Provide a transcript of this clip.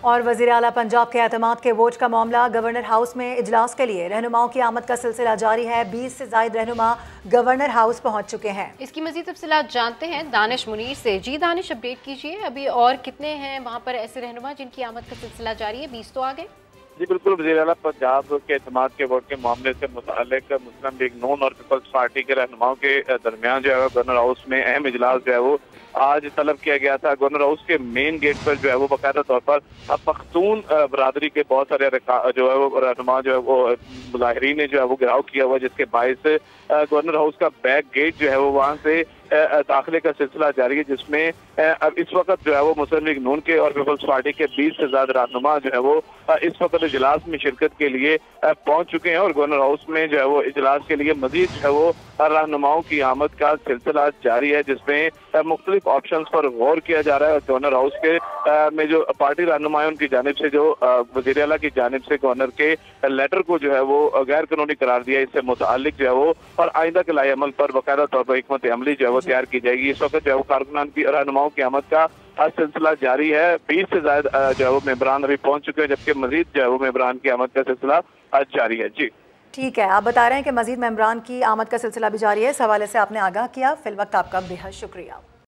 اور وزیر اعلیٰ پنجاب کے اعتماد کے ووٹ کا معاملہ گورنر ہاؤس میں اجلاس کے لیے رہنماؤں کی آمد کا سلسلہ جاری ہے۔ 20 سے زائد رہنما گورنر ہاؤس پہنچ چکے ہیں۔ اس کی مزید تفصیلات جانتے ہیں دانش منیر سے۔ جی دانش، اپڈیٹ کیجیے، ابھی اور کتنے ہیں وہاں پر ایسے رہنما جن کی آمد کا سلسلہ جاری ہے؟ 20 تو آ گئے؟ جی بالکل، وزیر اعلیٰ پنجاب کے اعتماد کے ووٹ کے معاملے سے متعلق مسلم لیگ نون اور پیپلز پارٹی کے رہنماؤں کے درمیان جو ہے گورنر ہاؤس میں اہم اجلاس جو ہے وہ آج طلب کیا گیا تھا۔ گورنر ہاؤس کے مین گیٹ پر جو ہے وہ باقاعدہ طور پر پختون برادری کے بہت سارے جو ہے وہ رہنما جو ہے وہ مظاہرین نے جو ہے وہ گھیراؤ کیا ہوا، جس کے باعث گورنر ہاؤس کا بیک گیٹ جو ہے وہ وہاں سے داخلے کا سلسلہ جاری ہے، جس میں اب اس وقت جو ہے وہ مسلم لیگ نون کے اور پیپلز پارٹی کے 20 سے زیادہ رہنما جو ہے وہ اس وقت اجلاس میں شرکت کے لیے پہنچ چکے ہیں، اور گورنر ہاؤس میں جو ہے وہ اجلاس کے لیے مزید جو ہے وہ رہنماؤں کی آمد کا سلسلہ جاری ہے، جس میں مختلف آپشنز پر غور کیا جا رہا ہے۔ گورنر ہاؤس کے میں جو پارٹی رہنما ہیں ان کی جانب سے جو وزیر اعلیٰ کی جانب سے گورنر کے لیٹر کو جو ہے وہ غیر قانونی قرار دیا، اس سے متعلق جو ہے وہ اور آئندہ کے لائے عمل پر باقاعدہ طور پر حکمت عملی جو ہے وہ تیار کی جائے گی۔ اس وقت جو ہے وہ کارکنان کی رہنماؤں کی آمد کا سلسلہ جاری ہے۔ 20 سے زائد جو ہے وہ ممبران ابھی پہنچ چکے ہیں، جبکہ مزید جو ہے وہ ممبران کی آمد کا سلسلہ جاری ہے۔ جی ٹھیک ہے، آپ بتا رہے ہیں کہ مزید ممبران کی آمد کا سلسلہ بھی جاری ہے۔ اس حوالے سے آپ نے آگاہ کیا۔ فی الوقت آپ کا بے حد شکریہ۔